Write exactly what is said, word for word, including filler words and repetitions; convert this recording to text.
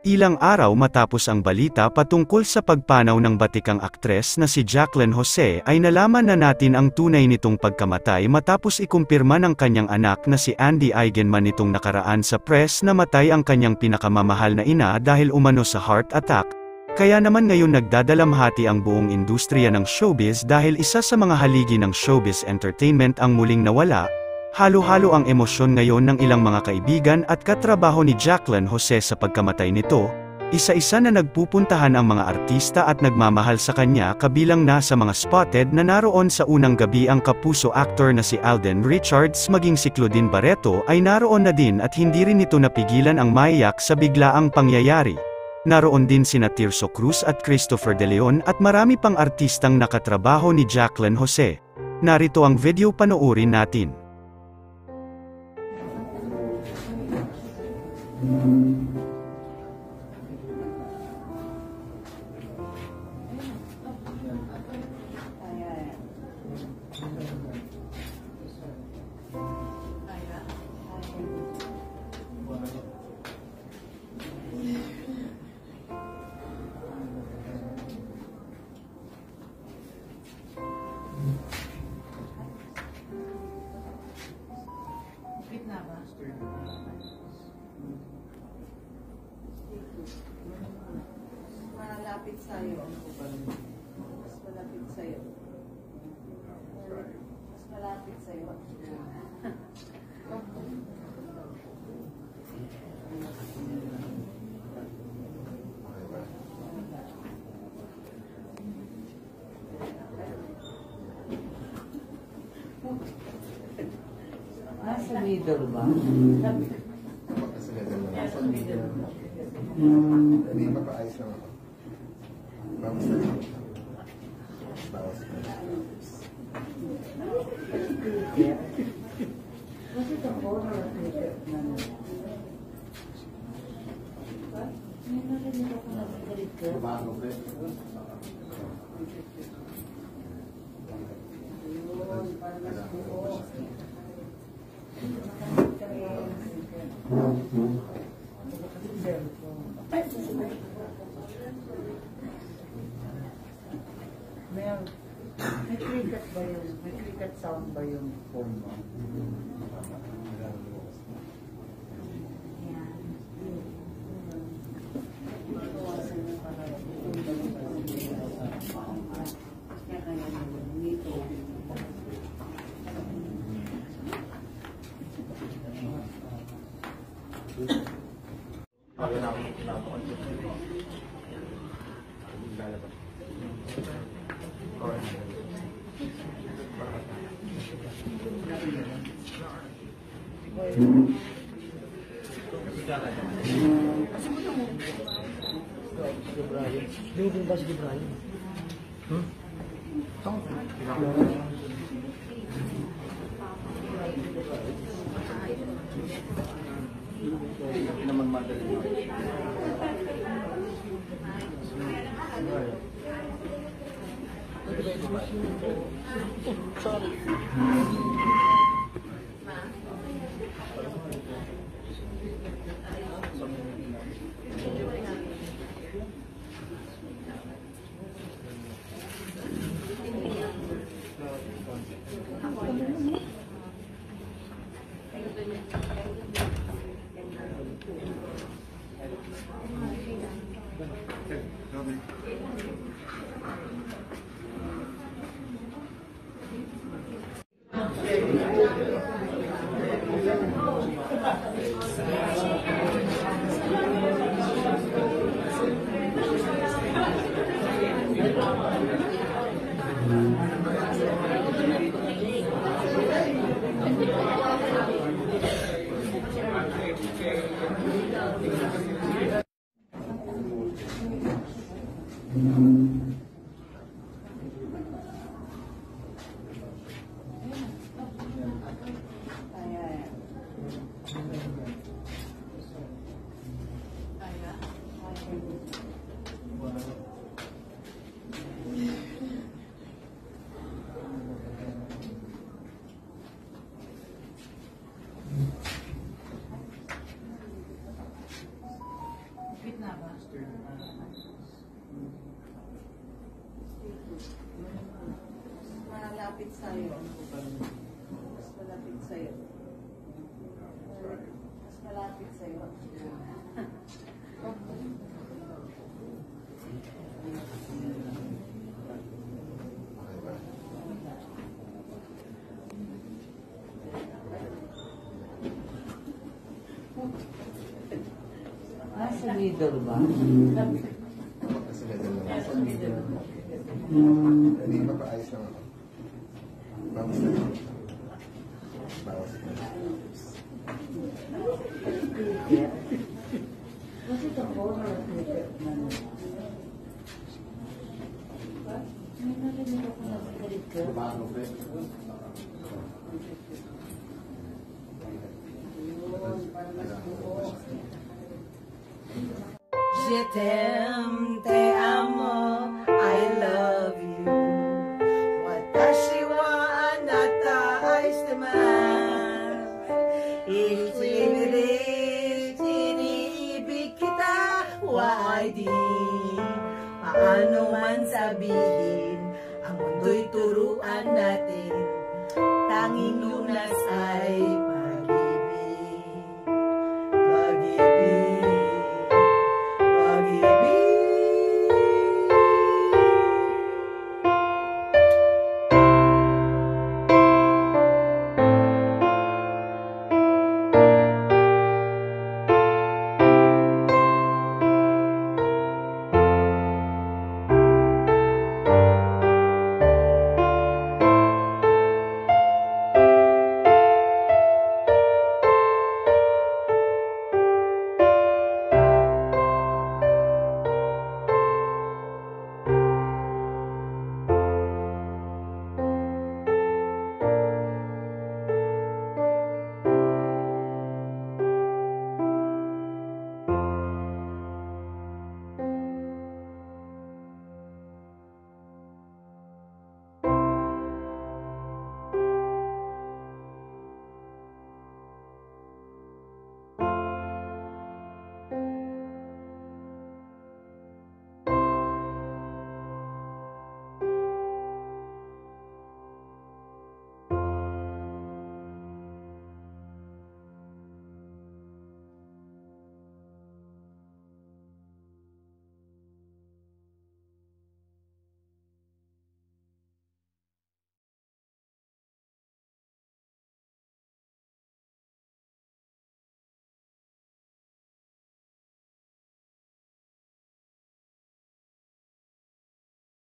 Ilang araw matapos ang balita patungkol sa pagpanaw ng batikang aktres na si Jacqueline Jose ay nalaman na natin ang tunay nitong pagkamatay matapos ikumpirma ng kanyang anak na si Andy Eigenman nitong nakaraan sa press na matay ang kanyang pinakamamahal na ina dahil umano sa heart attack. Kaya naman ngayon nagdadalamhati ang buong industriya ng showbiz dahil isa sa mga haligi ng showbiz entertainment ang muling nawala. Halo-halo ang emosyon ngayon ng ilang mga kaibigan at katrabaho ni Jacqueline Jose sa pagkamatay nito. Isa-isa na nagpupuntahan ang mga artista at nagmamahal sa kanya kabilang na sa mga spotted na naroon sa unang gabi ang kapuso actor na si Alden Richards maging si Claudine Barreto ay naroon na din at hindi rin ito napigilan ang maiyak sa biglaang pangyayari. Naroon din sina Tirso Cruz at Christopher De Leon at marami pang artistang nakatrabaho ni Jacqueline Jose. Narito ang video, panoorin natin. Malapit sa'yo. Mas malapit sa'yo. Mas malapit sa'yo. Nasa middle ba? Nasa middle. Hindi mapaayos lang ako. Bawas na lang. Bawas na lang. Was it a horror or may narinig ako na magalit ka? Bago ba? Ayun, para mas buo. Mel, may cricket ba yun? May cricket sound ba yung phone mo? Hindi ba si Brian? Hmm? Tong. Naman madali. Sorry. malapit sa'yo. Mas malapit sa'yo. Mas malapit sa'yo. Okay ba? Nasa middle ba? Kasi medyo lang. Nasa middle. Hindi, mapaayos lang ako. Bawas na lang. Bawas na lang. Was it a corner of cricket man? May narinig ako na cricket. Paano, Fred? Je t'aime, te amo, I love you. Watashi wa anata aishitemasu. Ichibiri, iniibig kita, wa di. Paano man sabihin,